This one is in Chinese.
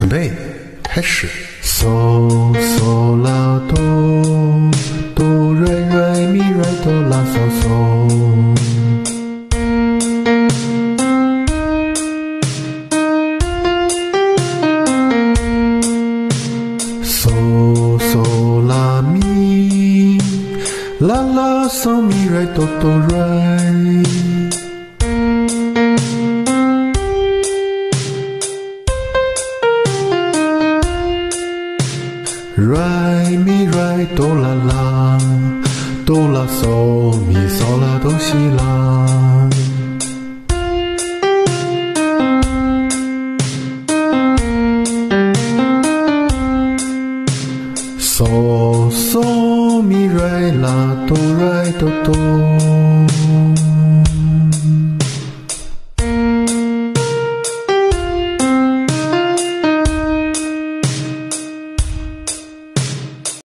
准备开始。 嗦嗦啦哆，哆瑞瑞咪瑞哆啦嗦嗦。嗦嗦啦咪，啦啦嗦咪瑞哆哆瑞。瑞咪瑞哆啦啦，哆啦嗦咪嗦啦哆西啦。嗦嗦咪瑞啦哆瑞哆哆。